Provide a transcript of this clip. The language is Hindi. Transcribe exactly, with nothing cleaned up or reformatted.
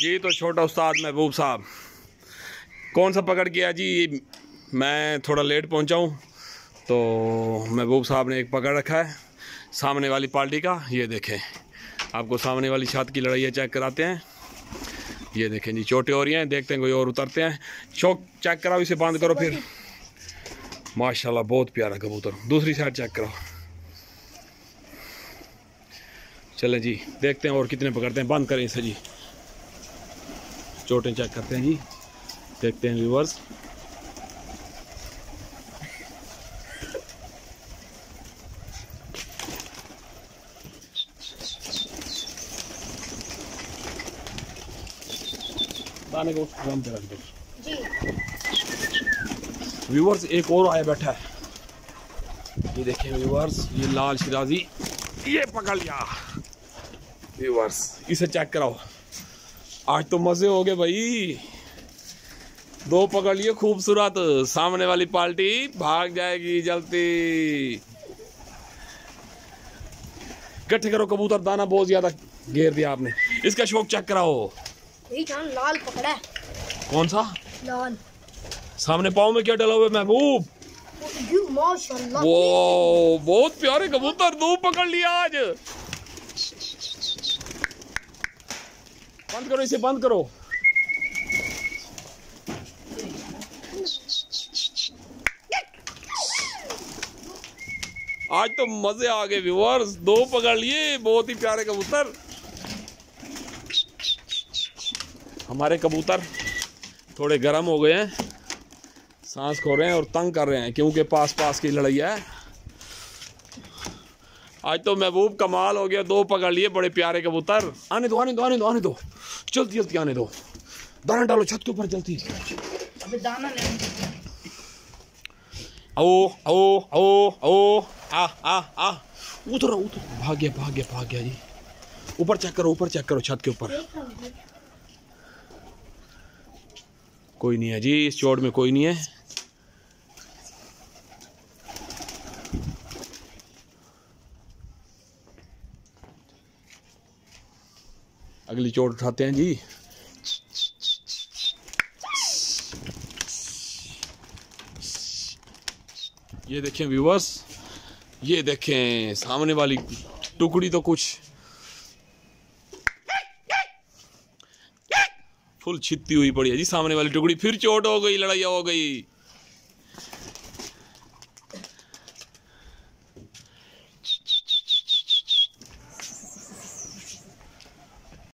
जी तो छोटा उस्ताद महबूब साहब कौन सा पकड़ किया जी। मैं थोड़ा लेट पहुंचा हूं तो महबूब साहब ने एक पकड़ रखा है सामने वाली पार्टी का। ये देखें, आपको सामने वाली छत की लड़ाइयाँ चेक कराते हैं। ये देखें जी, चोटें हो रही हैं, देखते हैं कोई और उतरते हैं। चौक चेक कराओ, इसे बंद करो फिर। माशाल्लाह बहुत प्यारा कबूतर। दूसरी साइड चेक कराओ। चलें जी, देखते हैं और कितने पकड़ते हैं। बंद करें इसे जी, चोटें चेक करते हैं जी। देखते हैं व्यूअर्स। दाने को ड्रम पे रख दो व्यूअर्स। एक और आया बैठा है, ये देखें व्यूअर्स, ये लाल शिराजी, ये पकड़ लिया व्यूअर्स। इसे चेक कराओ। आज तो मजे हो गए भाई, दो पकड़ लिए खूबसूरत। सामने वाली पार्टी भाग जाएगी जल्दी। इकट्ठे करो कबूतर, दाना बहुत ज्यादा घेर दिया आपने। इसका शौक चेक कराओ। लाल पकड़ा है। कौन सा लाल? सामने पाँव में क्या डला हुआ है महबूब? माशाल्लाह, वो बहुत प्यारे कबूतर, दो पकड़ लिया आज। बंद करो इसे, बंद करो। आज तो मजे आ गए व्यूअर्स, दो पकड़ लिए, बहुत ही प्यारे कबूतर। हमारे कबूतर थोड़े गर्म हो गए हैं, सांस खो रहे हैं और तंग कर रहे हैं क्योंकि पास पास की लड़ाई है। आज तो महबूब कमाल हो गया, दो पकड़ लिए बड़े प्यारे कबूतर। आने दो आने दो आने दो आने दो, जल्दी जल्दी आने दो। दाना डालो छत के ऊपर जल्दी। अबे दाना ले आओ आओ आओ आओ, आ आ आ, उतरो उतरो। भाग गया भाग गया भाग गया जी। ऊपर चेक करो, ऊपर चेक करो, छत के ऊपर। कोई नहीं है जी, इस चोट में कोई नहीं है। अगली चोट उठाते हैं जी। ये देखें व्यूअर्स, ये देखें सामने वाली टुकड़ी तो कुछ फुल छित्ती हुई पड़ी है जी। सामने वाली टुकड़ी फिर चोट हो गई, लड़ाई हो गई।